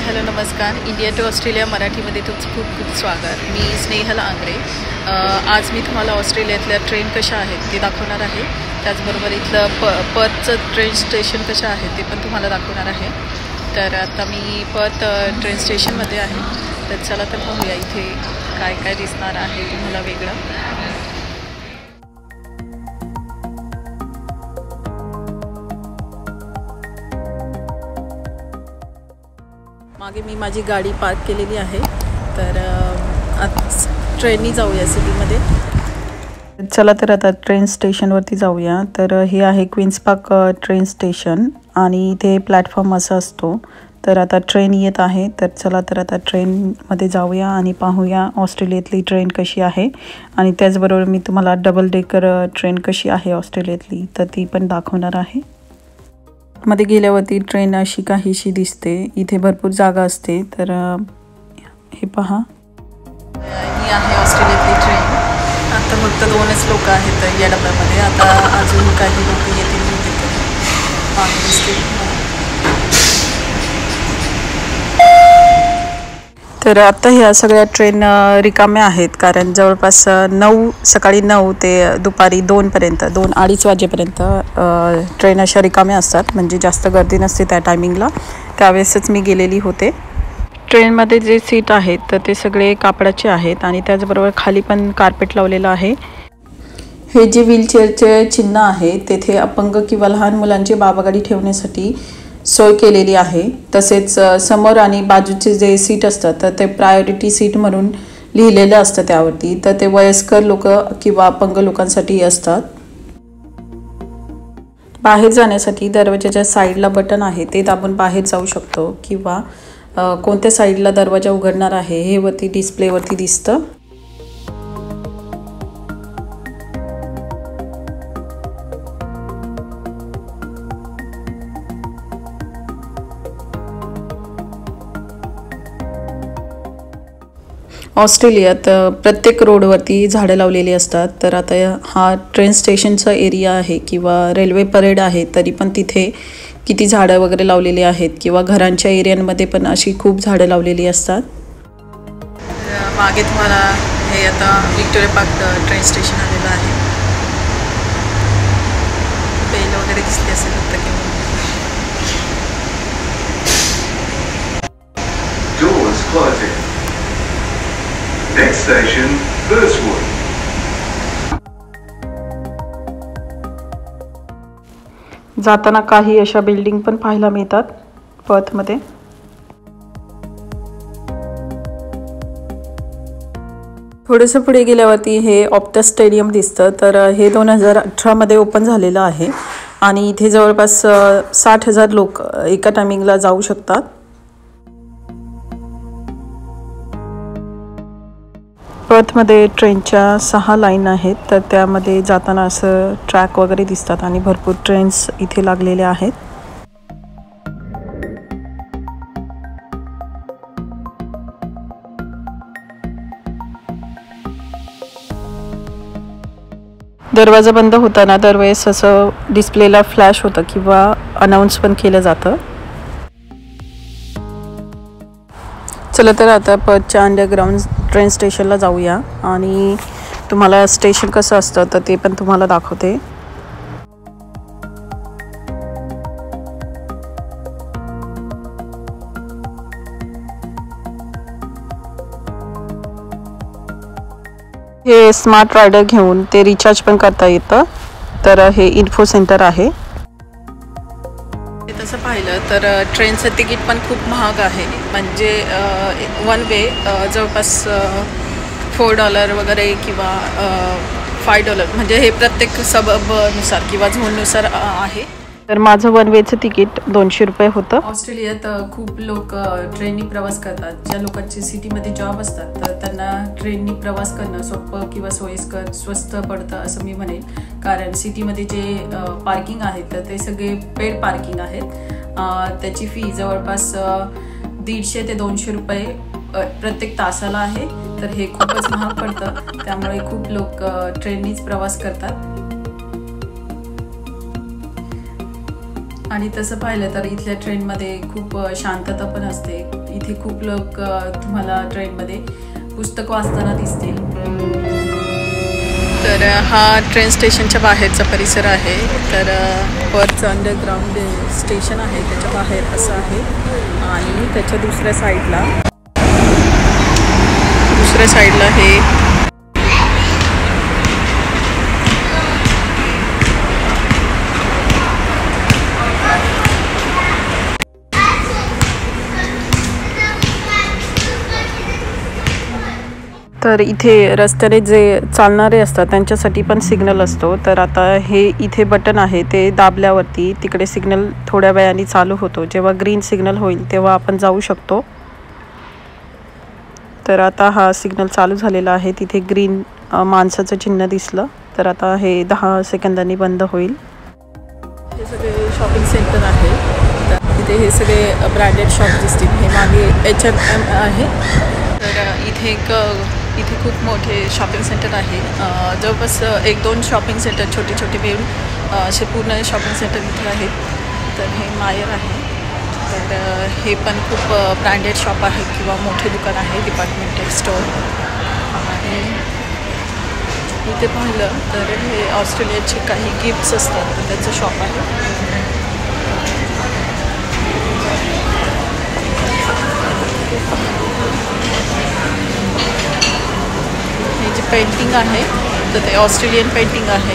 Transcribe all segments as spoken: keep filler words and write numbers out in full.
Hello नमस्कार. India to Australia मराठीमध्ये तुमचं खूप खूप स्वागत. मी स्नेहल आंग्रे. आज मी तुम्हाला ऑस्ट्रेलियातल्या ट्रेन कशा आहेत ते दाखवणार आहे. त्याचबरोबर इथलं प पर्थचं ट्रेन स्टेशन कशा आहेत ते पण तुम्हाला दाखवणार आहे. तर आता मी पर्थ ट्रेन स्टेशनमध्ये आहे. तर चला तर पाहूया इथे काय काय दिसणार आहे तुम्हाला वेगळं. मागे मी माझी गाडी पार्क केलेली आहे. तर आज ट्रेननी जाऊया सिटीमध्ये. चला तर आता ट्रेन स्टेशनवरती जाऊया. तर हे आहे क्वीन्स पार्क ट्रेन स्टेशन आणि इथे प्लॅटफॉर्म असा असतो. तर आता ट्रेन येत आहे. तर चला तर आता ट्रेनमध्ये जाऊया आणि पाहूया ऑस्ट्रेलियातली ट्रेन कशी आहे. आणि त्याचबरोबर मी तुम्हाला डबल डेकर ट्रेन कशी आहे ऑस्ट्रेलियातली तर ती पण दाखवणार आहे. मध्ये गेल्यावरती ट्रेन अशी काहीशी दिसते. इथे भरपूर जागा असते. तर हे पहा, ही आहे ऑस्ट्रेलियातली ट्रेन. आता फक्त दोनच लोक आहेत या डब्यामध्ये. आता अजून काही लोक येतील मागे दिसतील. तर आता ह्या सगळ्या ट्रेन रिकाम्या आहेत कारण जवळपास नऊ सकाळी नऊ ते दुपारी दोनपर्यंत दोन अडीच वाजेपर्यंत ट्रेन अशा रिकाम्या असतात. म्हणजे जास्त गर्दी नसते त्या टायमिंगला. त्यावेळेसच मी गेलेली होते. ट्रेनमध्ये जे सीट आहेत तर ते सगळे कापडाचे आहेत आणि त्याचबरोबर खाली पण कार्पेट लावलेलं आहे. हे जे व्हीलचेअरचे चिन्ह आहे तेथे अपंग किंवा लहान मुलांची बाबागाडी ठेवण्यासाठी सोय केलेली आहे. तसेच समोर आणि बाजूचे जे सीट असतात तर ते प्रायोरिटी सीट म्हणून लिहिलेलं असतं त्यावरती. तर ते वयस्कर लोक किंवा अपंग लोकांसाठी असतात. बाहेर जाण्यासाठी दरवाजाच्या साईडला बटन आहे ते दाबून बाहेर जाऊ शकतो किंवा कोणत्या साईडला दरवाजा उघडणार आहे हे वरती डिस्प्लेवरती दिसतं. ऑस्ट्रेलियात प्रत्येक रोडवरती झाडं लावलेली असतात. तर आता हा ट्रेन स्टेशनचा एरिया आहे किंवा रेल्वे परेड आहे तरी पण तिथे किती झाडं वगैरे लावलेली आहेत किंवा घरांच्या एरियांमध्ये पण अशी खूप झाडं लावलेली असतात. मागे तुम्हाला हे आता व्हिक्टोरिया पार्क ट्रेन स्टेशन आलेलं आहे. बेल वगैरे दिसली असेल फक्त किंवा Next station, Burswood. जाताना काही अशा बिल्डिंग पण पाहायला मिळतात पर्थमध्ये. थोडंसं पुढे गेल्यावरती हे ऑप्टस स्टेडियम दिसतं. तर हे दोन हजार अठरामध्ये ओपन झालेलं आहे आणि इथे जवळपास साठ हजार लोक एका टायमिंगला जाऊ शकतात. पर्थमध्ये ट्रेनच्या सहा लाईन आहेत. तर त्यामध्ये जाताना असं ट्रॅक वगैरे दिसतात आणि भरपूर ट्रेन्स इथे लागलेल्या आहेत. दरवाजा बंद होताना दरवेळेस असं डिस्प्लेला फ्लॅश होतं किंवा अनाऊन्स पण केलं जातं. चला तर आता पर्थच्या अंडरग्राऊंड ट्रेन स्टेशनला जाऊया आणि तुम्हाला स्टेशन कसं असतं तर ते पण तुम्हाला दाखवते. हे स्मार्ट रायडर घेऊन ते रिचार्ज पण करता येतं. तर हे इन्फो सेंटर आहे. तसं पाहिलं तर ट्रेनचं तिकीट पण खूप महाग आहे. म्हणजे वन वे जवळपास फोर डॉलर वगैरे किंवा फाय डॉलर म्हणजे हे प्रत्येक सबअबनुसार किंवा झोननुसार आहे. तर माझं वन वेचं तिकीट दोनशे रुपये होतं. ऑस्ट्रेलियात खूप लोक ट्रेननी प्रवास करतात. ज्या लोकांचे सिटीमध्ये जॉब असतात तर त्यांना ट्रेननी प्रवास करणं सोपं किंवा सोयीस्कर स्वस्त पडतं असं मी म्हणेन. कारण सिटीमध्ये जे पार्किंग आहेत तर ते सगळे पेड पार्किंग आहेत. त्याची फी जवळपास दीडशे ते दोनशे रुपये प्रत्येक तासाला आहे. तर हे खूपच महाग पडतं. त्यामुळे खूप लोक ट्रेननीच प्रवास करतात. आणि तसं पाहिलं तर इथल्या ट्रेनमध्ये खूप शांतता पण असते. इथे खूप लोक तुम्हाला ट्रेनमध्ये पुस्तक वाचताना दिसतील. तर हा ट्रेन स्टेशनच्या बाहेरचा परिसर आहे. तर वरचं अंडरग्राउंड स्टेशन आहे त्याच्या बाहेर असं आहे. आणि त्याच्या दुसऱ्या साईडला दुसऱ्या साईडला हे तर इथे रस्त्याने जे चालणारे असतात त्यांच्यासाठी पण सिग्नल असतो. तर आता हे इथे बटन आहे ते दाबल्यावरती तिकडे सिग्नल थोड्या वेळाने चालू होतो. जेव्हा ग्रीन सिग्नल होईल तेव्हा आपण जाऊ शकतो. तर आता हा सिग्नल चालू झालेला आहे. तिथे ग्रीन माणसाचं चिन्ह दिसलं. तर आता हे दहा सेकंदांनी बंद होईल. हे सगळे शॉपिंग सेंटर आहे. इथे हे सगळे ब्रँडेड शॉप दिसतील. हे मागे एच एम एम आहे. तर इथे एक इथे खूप मोठे शॉपिंग सेंटर आहे. जवळपास एक दोन शॉपिंग सेंटर छोटे छोटे मिळून असे पूर्ण शॉपिंग सेंटर इथे आहेत. तर हे मायर आहे. तर हे पण खूप ब्रँडेड शॉप आहे किंवा मोठे दुकान आहे डिपार्टमेंटल स्टोअर. आणि इथे पाहिलं तर हे ऑस्ट्रेलियाचे काही गिफ्ट्स असतात तर त्याचं शॉप आहे. हे जे पेंटिंग आहे तर ते ऑस्ट्रेलियन पेंटिंग आहे.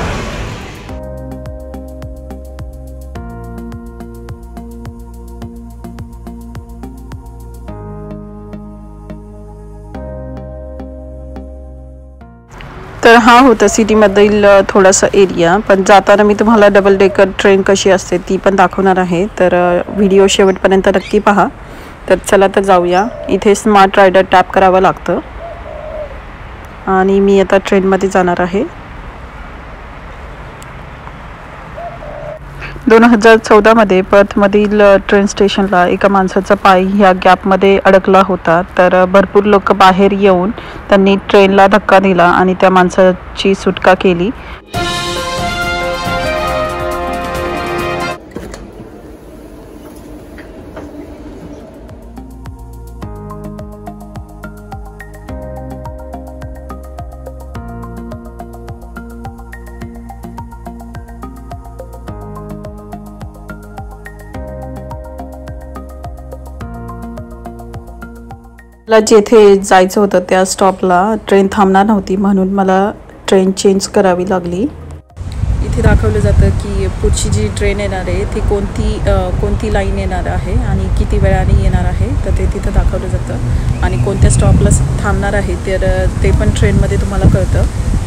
तर हा होता सिटीमधील थोडासा एरिया. पण जाताना मी तुम्हाला डबल डेकर ट्रेन कशी असते ती पण दाखवणार आहे. तर व्हिडिओ शेवटपर्यंत नक्की पहा. तर चला तर जाऊया. इथे स्मार्ट रायडर टॅप करावं लागतं आणि मी आता ट्रेनमध्ये जाणार आहे. दोन हजार चौदामध्ये पर्थमधील ट्रेन स्टेशनला एका माणसाचा पाय ह्या गॅपमध्ये अडकला होता. तर भरपूर लोक बाहेर येऊन त्यांनी ट्रेनला धक्का दिला आणि त्या माणसाची सुटका केली. मला जेथे जायचं होतं त्या स्टॉपला ट्रेन थांबणार नव्हती म्हणून मला ट्रेन चेंज करावी लागली. इथे दाखवलं जातं की पुढची जी ट्रेन येणार आहे ती कोणती कोणती लाईन येणार आहे आणि किती वेळाने येणार आहे तर ते तिथं दाखवलं जातं. आणि कोणत्या स्टॉपला थांबणार आहे तर ते पण ट्रेनमध्ये तुम्हाला कळतं.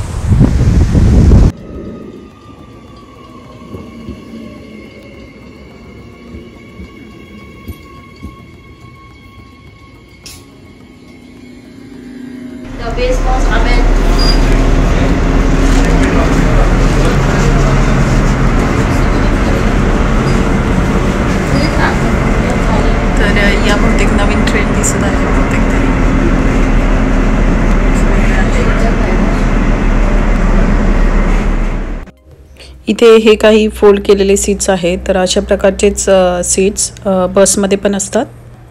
तर या बहुतेक नवीन ट्रेन दिसत आहे बहुतेक तरी. इथे हे काही फोल्ड केलेले सीट्स आहेत. तर अशा प्रकारचेच सीट्स बसमध्ये पण असतात.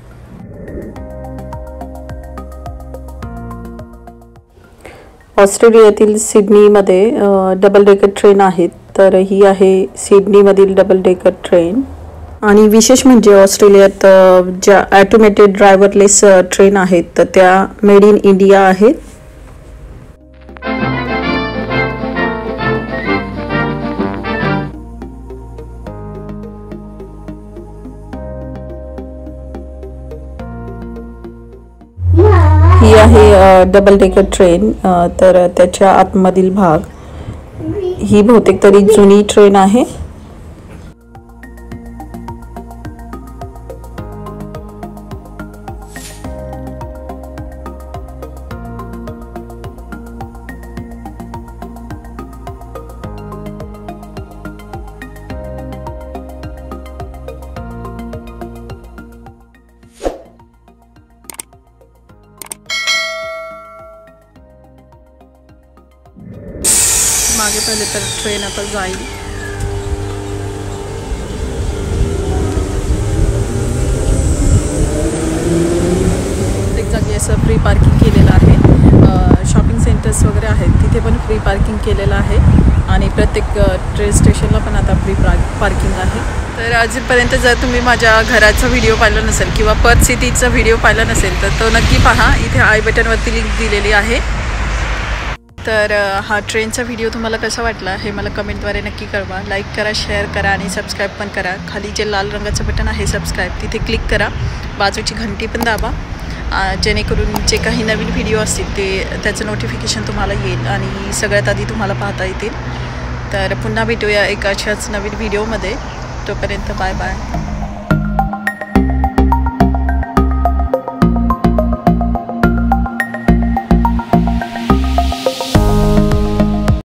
ऑस्ट्रेलियातील सिडनीमध्ये डबल डेकर ट्रेन आहेत. तर ही आहे सिडनीमधील डबल डेकर ट्रेन. आणि विशेष म्हणजे ऑस्ट्रेलियात ज्या ॲटोमेटेड ड्रायव्हरलेस ट्रेन आहेत तर त्या मेड इन इंडिया आहेत. ही आहे डबल डेकर ट्रेन. तर त्याच्या आतमधील भाग ही बहुतेक तरी जुनी ट्रेन आहे. मागे पाहिले तर ट्रेन आता जाईल. प्रत्येक जागी असं फ्री पार्किंग केलेलं आहे. शॉपिंग सेंटर्स वगैरे आहेत तिथे पण फ्री पार्किंग केलेलं आहे आणि प्रत्येक ट्रेन स्टेशनला पण आता फ्री पार्किंग आहे. तर आजपर्यंत जर तुम्ही माझ्या घराचा व्हिडिओ पाहिला नसेल किंवा पर्थ सिटीचा व्हिडिओ पाहिला नसेल तर तो नक्की पहा. इथे आय बटनवरती लिंक दिलेली आहे. तर हा ट्रेनचा व्हिडिओ तुम्हाला कसा वाटला हे मला कमेंटद्वारे नक्की कळवा. लाईक करा, शेअर करा आणि सबस्क्राईब पण करा. खाली जे लाल रंगाचं बटन आहे सबस्क्राईब तिथे क्लिक करा. बाजूची घंटी पण दाबा जेणेकरून जे काही नवीन व्हिडिओ असतील ते त्याचं नोटिफिकेशन तुम्हाला येईल आणि सगळ्यात आधी तुम्हाला पाहता येतील. तर पुन्हा भेटूया एक अशाच नवीन व्हिडिओमध्ये. तोपर्यंत बाय बाय.